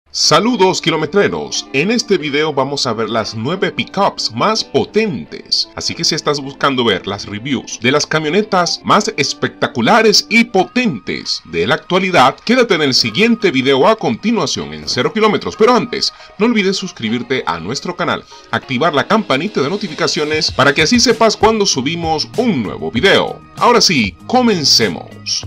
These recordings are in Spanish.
Saludos kilometreros, en este video vamos a ver las 9 pickups más potentes, así que si estás buscando ver las reviews de las camionetas más espectaculares y potentes de la actualidad, quédate en el siguiente video a continuación en 0 kilómetros, pero antes no olvides suscribirte a nuestro canal, activar la campanita de notificaciones para que así sepas cuando subimos un nuevo video. Ahora sí, comencemos.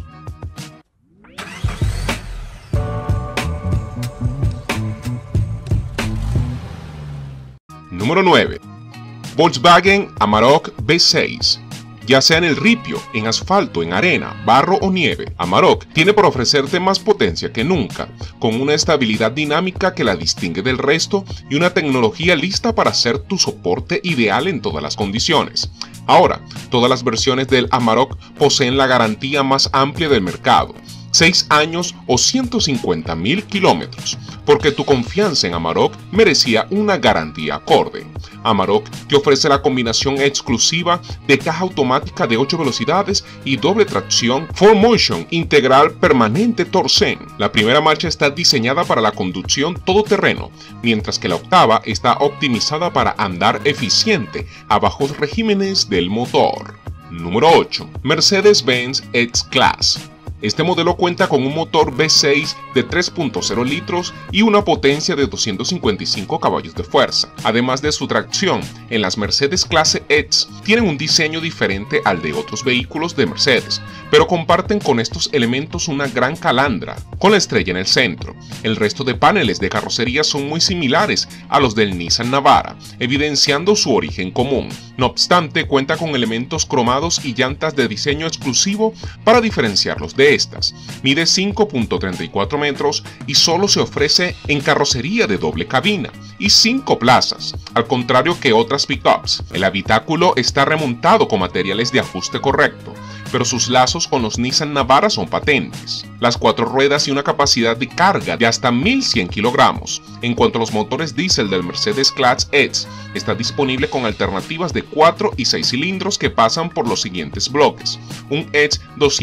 Número 9. Volkswagen Amarok V6. Ya sea en el ripio, en asfalto, en arena, barro o nieve, Amarok tiene por ofrecerte más potencia que nunca, con una estabilidad dinámica que la distingue del resto y una tecnología lista para ser tu soporte ideal en todas las condiciones. Ahora, todas las versiones del Amarok poseen la garantía más amplia del mercado, 6 años o 150.000 kilómetros, porque tu confianza en Amarok merecía una garantía acorde. Amarok te ofrece la combinación exclusiva de caja automática de 8 velocidades y doble tracción 4Motion integral permanente Torsen. La primera marcha está diseñada para la conducción todoterreno, mientras que la octava está optimizada para andar eficiente a bajos regímenes del motor. Número 8. Mercedes-Benz X-Class. Este modelo cuenta con un motor V6 de 3.0 litros y una potencia de 255 caballos de fuerza. Además de su tracción, en las Mercedes clase X tienen un diseño diferente al de otros vehículos de Mercedes, pero comparten con estos elementos una gran calandra, con la estrella en el centro. El resto de paneles de carrocería son muy similares a los del Nissan Navara, evidenciando su origen común. No obstante, cuenta con elementos cromados y llantas de diseño exclusivo para diferenciarlos de estas. Mide 5.34 metros y solo se ofrece en carrocería de doble cabina y 5 plazas, al contrario que otras pickups. El habitáculo está remontado con materiales de ajuste correcto, pero sus lazos con los Nissan Navara son patentes. Las 4 ruedas y una capacidad de carga de hasta 1100 kilogramos. En cuanto a los motores diésel del Mercedes Clase X, está disponible con alternativas de 4 y 6 cilindros que pasan por los siguientes bloques: un Edge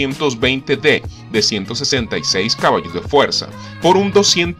220D de 166 caballos de fuerza por un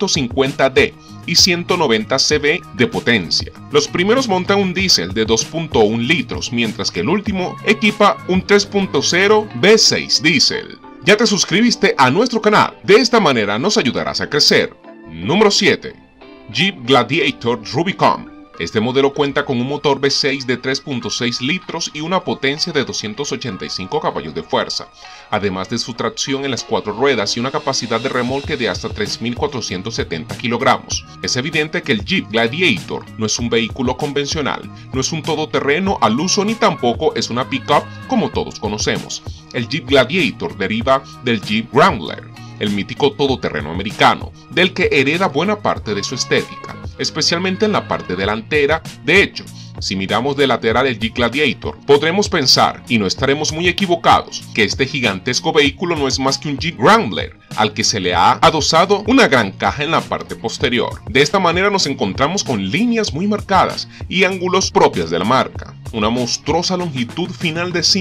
250D y 190 CV de potencia. Los primeros montan un diésel de 2.1 litros, mientras que el último equipa un 3.0 V6 diésel. ¿Ya te suscribiste a nuestro canal? De esta manera nos ayudarás a crecer. Número 7. Jeep Gladiator Rubicon. Este modelo cuenta con un motor V6 de 3.6 litros y una potencia de 285 caballos de fuerza, además de su tracción en las 4 ruedas y una capacidad de remolque de hasta 3.470 kilogramos. Es evidente que el Jeep Gladiator no es un vehículo convencional, no es un todoterreno al uso ni tampoco es una pickup como todos conocemos. El Jeep Gladiator deriva del Jeep Wrangler, el mítico todoterreno americano, del que hereda buena parte de su estética, especialmente en la parte delantera. De hecho, si miramos de lateral el Jeep Gladiator, podremos pensar, y no estaremos muy equivocados, que este gigantesco vehículo no es más que un Jeep Wrangler, al que se le ha adosado una gran caja en la parte posterior. De esta manera nos encontramos con líneas muy marcadas y ángulos propias de la marca, una monstruosa longitud final de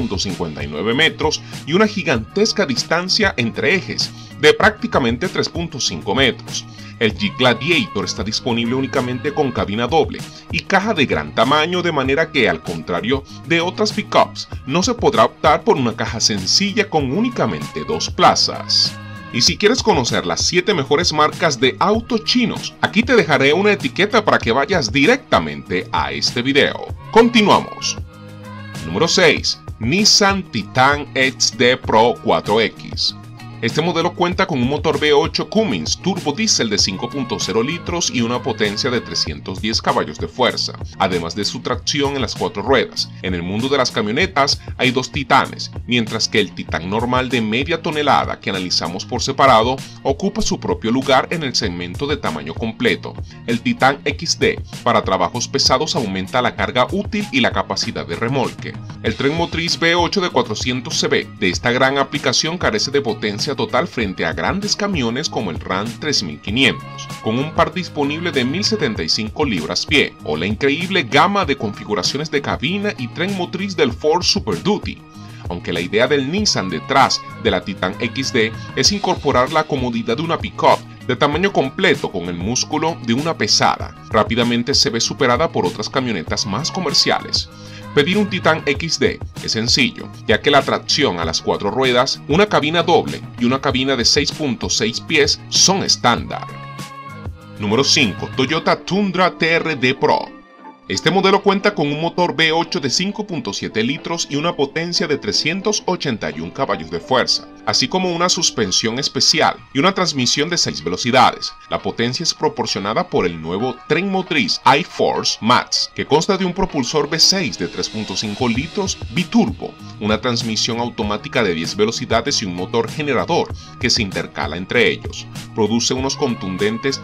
5.59 metros y una gigantesca distancia entre ejes de prácticamente 3.5 metros. El Jeep Gladiator está disponible únicamente con cabina doble y caja de gran tamaño, de manera que, al contrario de otras pickups, no se podrá optar por una caja sencilla con únicamente 2 plazas. Y si quieres conocer las 7 mejores marcas de autos chinos, aquí te dejaré una etiqueta para que vayas directamente a este video. Continuamos. Número 6. Nissan Titan XD Pro 4X. Este modelo cuenta con un motor V8 Cummins turbo diésel de 5.0 litros y una potencia de 310 caballos de fuerza, además de su tracción en las 4 ruedas. En el mundo de las camionetas hay 2 Titanes, mientras que el Titan normal de media tonelada que analizamos por separado ocupa su propio lugar en el segmento de tamaño completo. El Titan XD para trabajos pesados aumenta la carga útil y la capacidad de remolque. El tren motriz V8 de 400 CV de esta gran aplicación carece de potencia total frente a grandes camiones como el Ram 3500, con un par disponible de 1075 libras-pie, o la increíble gama de configuraciones de cabina y tren motriz del Ford Super Duty. Aunque la idea del Nissan detrás de la Titan XD es incorporar la comodidad de una pickup de tamaño completo con el músculo de una pesada, rápidamente se ve superada por otras camionetas más comerciales. Pedir un Titan XD es sencillo, ya que la tracción a las 4 ruedas, una cabina doble y una cabina de 6.6 pies son estándar. Número 5. Toyota Tundra TRD Pro. Este modelo cuenta con un motor V8 de 5.7 litros y una potencia de 381 caballos de fuerza, así como una suspensión especial y una transmisión de 6 velocidades. La potencia es proporcionada por el nuevo tren motriz iForce Max, que consta de un propulsor V6 de 3.5 litros biturbo, una transmisión automática de 10 velocidades y un motor generador que se intercala entre ellos. Produce unos contundentes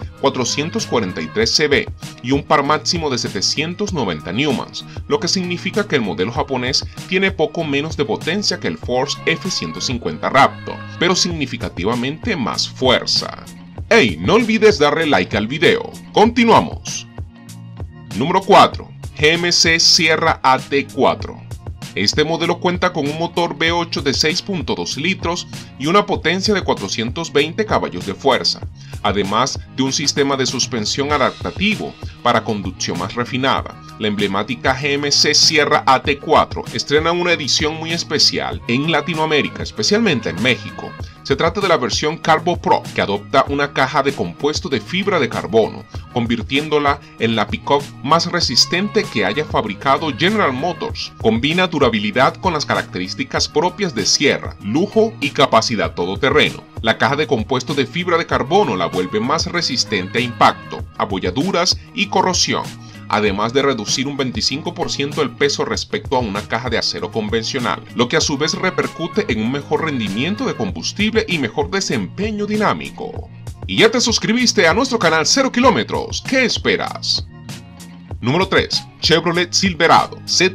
443 CV y un par máximo de 790 newmans, lo que significa que el modelo japonés tiene poco menos de potencia que el Ford F-150 Raptor, pero significativamente más fuerza. ¡Hey! No olvides darle like al video. ¡Continuamos! Número 4. GMC Sierra AT4. Este modelo cuenta con un motor V8 de 6.2 litros y una potencia de 420 caballos de fuerza, además de un sistema de suspensión adaptativo para conducción más refinada. La emblemática GMC Sierra AT4 estrena una edición muy especial en Latinoamérica, especialmente en México. Se trata de la versión Carbo Pro, que adopta una caja de compuesto de fibra de carbono, convirtiéndola en la pick-up más resistente que haya fabricado General Motors. Combina durabilidad con las características propias de Sierra, lujo y capacidad todoterreno. La caja de compuesto de fibra de carbono la vuelve más resistente a impacto, abolladuras y corrosión, además de reducir un 25% el peso respecto a una caja de acero convencional, lo que a su vez repercute en un mejor rendimiento de combustible y mejor desempeño dinámico. ¿Y ya te suscribiste a nuestro canal 0 kilómetros? ¿Qué esperas? Número 3. Chevrolet Silverado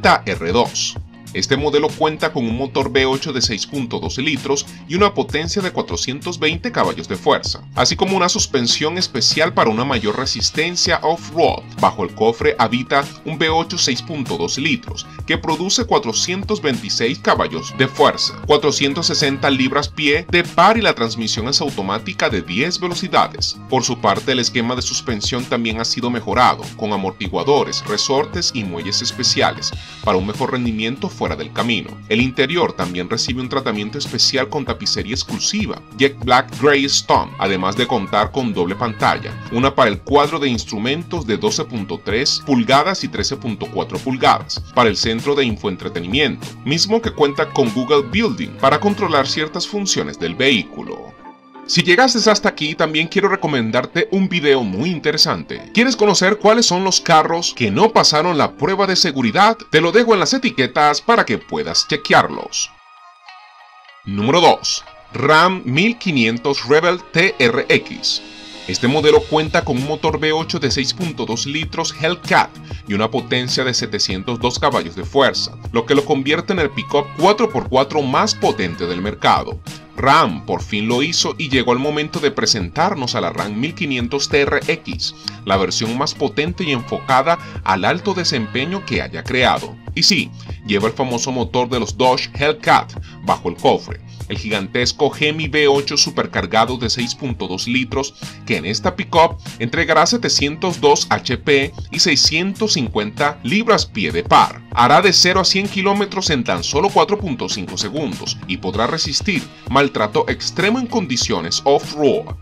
ZR2. Este modelo cuenta con un motor V8 de 6.2 litros y una potencia de 420 caballos de fuerza, así como una suspensión especial para una mayor resistencia off-road. Bajo el cofre habita un V8 6.2 litros que produce 426 caballos de fuerza, 460 libras-pie de par y la transmisión es automática de 10 velocidades. Por su parte, el esquema de suspensión también ha sido mejorado, con amortiguadores, resortes y muelles especiales para un mejor rendimiento fuera del camino. El interior también recibe un tratamiento especial con tapicería exclusiva, Jet Black Grey Stone, además de contar con doble pantalla, una para el cuadro de instrumentos de 12.3 pulgadas y 13.4 pulgadas, para el centro de infoentretenimiento, mismo que cuenta con Google Building para controlar ciertas funciones del vehículo. Si llegaste hasta aquí, también quiero recomendarte un video muy interesante. ¿Quieres conocer cuáles son los carros que no pasaron la prueba de seguridad? Te lo dejo en las etiquetas para que puedas chequearlos. Número 2. Ram 1500 Rebel TRX. Este modelo cuenta con un motor V8 de 6.2 litros Hellcat y una potencia de 702 caballos de fuerza, lo que lo convierte en el pick-up 4x4 más potente del mercado. Ram por fin lo hizo y llegó el momento de presentarnos a la Ram 1500 TRX, la versión más potente y enfocada al alto desempeño que haya creado. Y sí, lleva el famoso motor de los Dodge Hellcat bajo el cofre, el gigantesco Hemi V8 supercargado de 6.2 litros que en esta pickup entregará 702 HP y 650 libras-pie de par. Hará de 0 a 100 kilómetros en tan solo 4.5 segundos y podrá resistir maltrato extremo en condiciones off-road.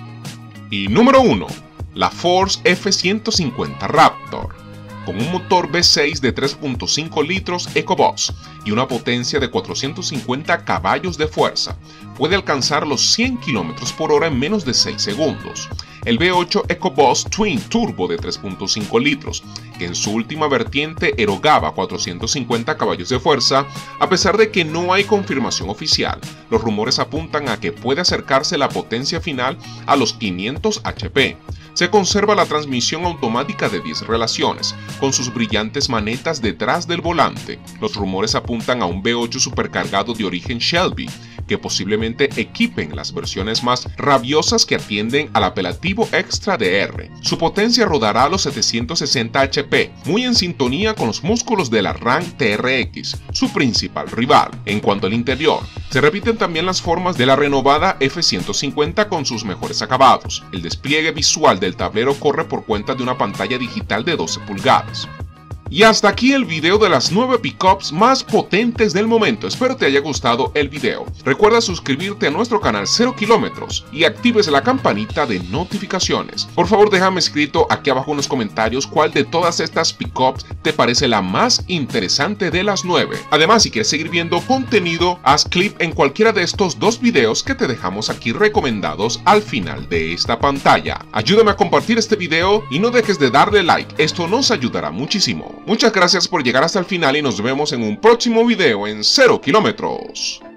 Y número 1. La Ford F-150 Raptor. Con un motor V6 de 3.5 litros EcoBoost y una potencia de 450 caballos de fuerza, puede alcanzar los 100 km por hora en menos de 6 segundos. El V8 EcoBoost Twin Turbo de 3.5 litros, que en su última vertiente erogaba 450 caballos de fuerza, a pesar de que no hay confirmación oficial, los rumores apuntan a que puede acercarse la potencia final a los 500 HP. Se conserva la transmisión automática de 10 relaciones, con sus brillantes manetas detrás del volante. Los rumores apuntan a un V8 supercargado de origen Shelby, que posiblemente equipen las versiones más rabiosas que atienden al apelativo extra de R. Su potencia rodará a los 760 HP, muy en sintonía con los músculos de la RAM TRX, su principal rival. En cuanto al interior, se repiten también las formas de la renovada F150 con sus mejores acabados. El despliegue visual del tablero corre por cuenta de una pantalla digital de 12 pulgadas. Y hasta aquí el video de las 9 pickups más potentes del momento. Espero te haya gustado el video. Recuerda suscribirte a nuestro canal 0 kilómetros y actives la campanita de notificaciones. Por favor, déjame escrito aquí abajo en los comentarios cuál de todas estas pickups te parece la más interesante de las 9. Además, si quieres seguir viendo contenido, haz clic en cualquiera de estos dos videos que te dejamos aquí recomendados al final de esta pantalla. Ayúdame a compartir este video y no dejes de darle like. Esto nos ayudará muchísimo. Muchas gracias por llegar hasta el final y nos vemos en un próximo video en 0 kilómetros.